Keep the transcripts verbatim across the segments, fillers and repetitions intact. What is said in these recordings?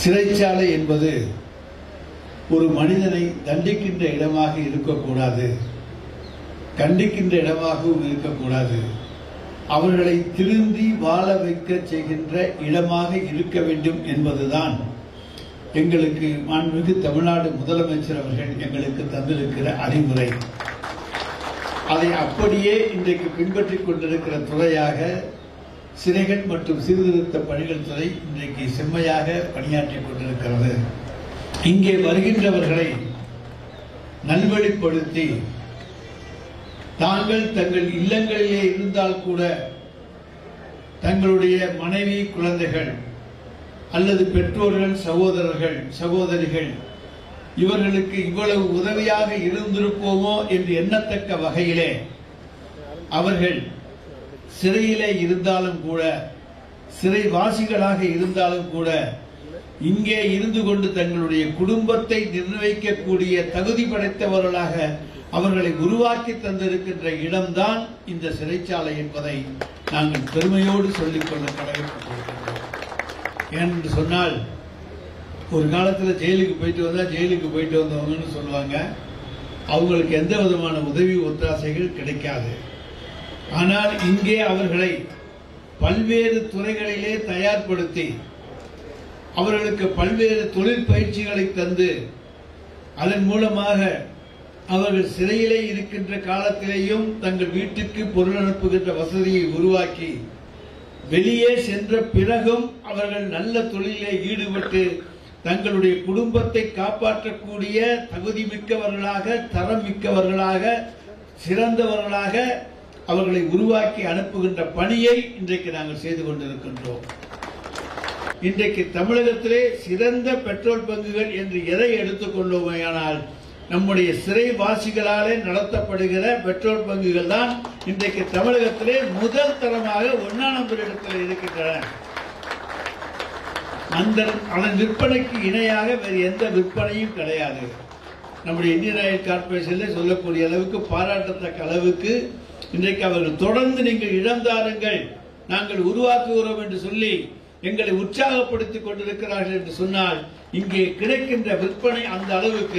சிறைச்சாலை என்பது ஒரு மனிதனை தண்டிக்கின்ற இடமாக இருக்கக்கூடாது, கண்டிக்கின்ற இடமாகவும் இருக்கக்கூடாது. அவர்களை திருந்தி வாழ வைக்க செய்கின்ற இடமாக இருக்க வேண்டும் என்பதுதான் எங்களுக்கு மாண்புமிகு தமிழ்நாடு முதலமைச்சர் அவர்கள் எங்களுக்கு தந்திருக்கிற அறிவுரை. அதை அப்படியே இன்றைக்கு பின்பற்றிக் கொண்டிருக்கிற துறையாக சிறைகள் மற்றும் சீர்திருத்த பணிகள் துறை இன்றைக்கு செம்மையாக பணியாற்றிக் கொண்டிருக்கிறது. இங்கே வருகின்றவர்களை நல்வழிப்படுத்தி தாங்கள் தங்கள் இல்லங்களிலே இருந்தால் கூட தங்களுடைய மனைவி, குழந்தைகள் அல்லது பெற்றோர்கள், சகோதரர்கள், சகோதரிகள் இவர்களுக்கு இவ்வளவு உதவியாக இருந்திருப்போமோ என்று எண்ணத்தக்க வகையிலே அவர்கள் சிறையிலே இருந்தாலும் கூட, சிறைவாசிகளாக இருந்தாலும் கூட இங்கே இருந்து கொண்டு தங்களுடைய குடும்பத்தை நிர்ணயிக்கக்கூடிய தகுதி படைத்தவர்களாக அவர்களை உருவாக்கி தந்திருக்கின்ற இடம்தான் இந்த சிறைச்சாலை என்பதை நாங்கள் பெருமையோடு சொல்லிக்கொள்ள கடமைப்பட்டிருக்கின்றோம். ஏனென்று சொன்னால், ஒரு காலத்தில் ஜெயிலுக்கு போயிட்டு வந்தா ஜெயிலுக்கு போயிட்டு வந்தவங்கன்னு சொல்லுவாங்க. அவங்களுக்கு எந்த விதமான உதவி ஒத்தாசைகள் கிடைக்காது. ஆனால் இங்கே அவர்களை பல்வேறு துறைகளிலே தயார்படுத்தி அவர்களுக்கு பல்வேறு தொழில் பயிற்சிகளை தந்து அதன் மூலமாக அவர்கள் சிறையிலே இருக்கின்ற காலத்திலேயும் தங்கள் வீட்டுக்கு பொருள் அனுப்புகின்ற வசதியை உருவாக்கி வெளியே சென்ற பிறகும் அவர்கள் நல்ல தொழிலே ஈடுபட்டு தங்களுடைய குடும்பத்தை காப்பாற்றக்கூடிய தகுதி மிக்கவர்களாக, தரம் மிக்கவர்களாக, சிறந்தவர்களாக அவர்களை உருவாக்கி அனுப்புகின்ற பணியை இன்றைக்கு நாங்கள் செய்து கொண்டிருக்கின்றோம். இன்றைக்கு தமிழகத்திலே சிறந்த பெட்ரோல் பங்குகள் என்று எதை எடுத்துக்கொண்டோமேயானால் நம்முடைய சிறைவாசிகளாலே நடத்தப்படுகிற பெட்ரோல் பங்குகள் தான் இன்றைக்கு தமிழகத்திலே முதல் தரமாக ஒன்னாம் நம்பர் இடத்தில் இருக்கின்றன. அந்த அதன் விற்பனைக்கு இணையாக வேறு எந்த விற்பனையும் கிடையாது. நம்முடைய இந்தியன் ஆயில் கார்பரேஷன்ல சொல்லக்கூடிய அளவுக்கு, பாராட்டத்தக்க அளவுக்கு இன்றைக்கு அவர்கள் தொடர்ந்து நீங்கள் இழந்தாருங்கள், நாங்கள் உருவாக்குகிறோம் என்று சொல்லி எங்களை உற்சாகப்படுத்திக் கொண்டிருக்கிறார்கள் என்று சொன்னால், இங்கே கிடைக்கின்ற விற்பனை அந்த அளவுக்கு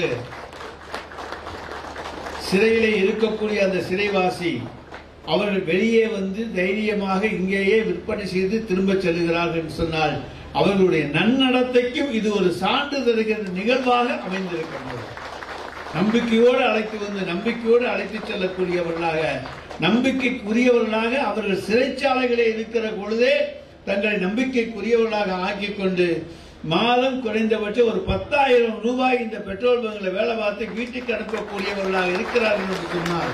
சிறையிலே இருக்கக்கூடிய அந்த சிறைவாசி அவர்கள் வெளியே வந்து தைரியமாக இங்கேயே விற்பனை செய்து திரும்ப செல்கிறார்கள் என்று சொன்னால், அவர்களுடைய நன்னடத்தைக்கும் இது ஒரு சான்று தருகின்ற நிகழ்வாக அமைந்திருக்கின்றது. நம்பிக்கையோடு அழைத்து வந்து நம்பிக்கையோடு அழைத்து செல்லக்கூடியவர்களாக, நம்பிக்கைக்குரியவர்களாக அவர்கள் சிறைச்சாலைகளே இருக்கிற பொழுதே தங்களை நம்பிக்கைக்குரியவர்களாக ஆக்கிக் கொண்டு மாதம் குறைந்தபட்சம் ஒரு பத்தாயிரம் ரூபாய் இந்த பெட்ரோல் பங்கில் வேலை பார்த்து வீட்டுக்கு அனுப்பக்கூடியவர்களாக இருக்கிறார்கள் என்று சொன்னால்,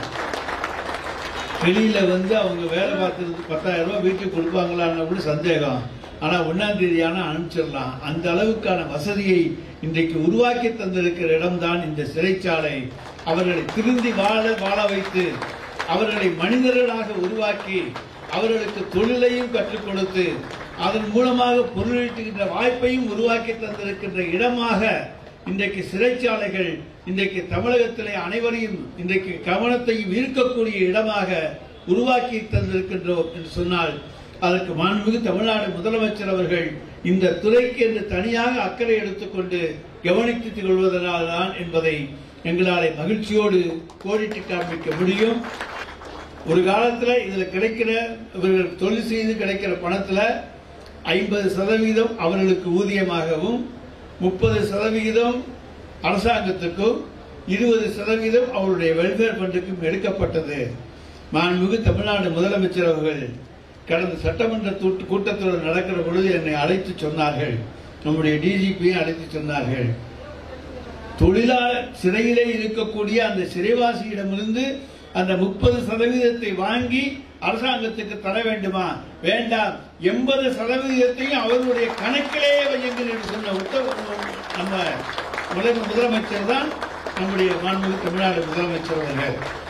வெளியில வந்து அவங்க வேலை பார்த்து பத்தாயிரம் ரூபாய் வீட்டுக்கு கொடுப்பாங்களான்னு கூட சந்தேகம். ஆனா ஒன்னாம் தேதியான அனுப்பிச்சிடலாம். அந்த அளவுக்கான வசதியை இன்றைக்கு உருவாக்கி தந்திருக்கிற இடம்தான் இந்த சிறைச்சாலை. அவர்களை திருந்தி வாழ வாழ வைத்து அவர்களை மனிதர்களாக உருவாக்கி அவர்களுக்கு தொழிலையும் கற்றுக் கொடுத்து அதன் மூலமாக பொருளீட்டுகின்ற வாய்ப்பையும் உருவாக்கி தந்திருக்கின்ற இடமாக இன்றைக்கு சிறைச்சாலைகள் இன்றைக்கு தமிழகத்திலே அனைவரையும் இன்றைக்கு கவனத்தையும் ஈர்க்கக்கூடிய இடமாக உருவாக்கி தந்திருக்கின்றோம் என்று சொன்னால், அதற்கு மாண்புமிகு தமிழ்நாடு முதலமைச்சர் அவர்கள் இந்த துறைக்கு என்று தனியாக அக்கறை எடுத்துக்கொண்டு கவனித்துக் கொள்வதனால்தான் என்பதை எங்களால் மகிழ்ச்சியோடு கோடிட்டு காண்பிக்க முடியும். ஒரு காலத்தில் இதுல கிடைக்கிற இவர்கள் தொழில் செய்து கிடைக்கிற பணத்துல ஐம்பது சதவீதம் அவர்களுக்கு ஊதியமாகவும், முப்பது சதவீதம் அரசாங்கத்துக்கும், இருபது சதவீதம் அவருடைய வெல்ஃபேர் ஃபண்டுக்கும் எடுக்கப்பட்டது. மாண்புமிகு தமிழ்நாடு முதலமைச்சர் அவர்கள் கடந்த சட்டமன்ற கூட்டத்தொடர் நடக்கிற பொழுது என்னை அழைத்து சொன்னார்கள், நம்முடைய டிஜிபியை அழைத்து சொன்னார்கள், தொழிலாளர் சிறையிலே இருக்கக்கூடிய அந்த சிறைவாசியிடமிருந்து அந்த முப்பது சதவீதத்தை வாங்கி அரசாங்கத்துக்கு தர வேண்டுமா? வேண்டாம், எண்பது சதவீதத்தையும் அவர்களுடைய கணக்கிலேயே வையுங்கள் என்று சொன்ன உத்தரவு நம்ம முதலமைச்சர் தான் நம்முடைய மாண்புமிகு தமிழ்நாடு முதலமைச்சர் அவர்கள்.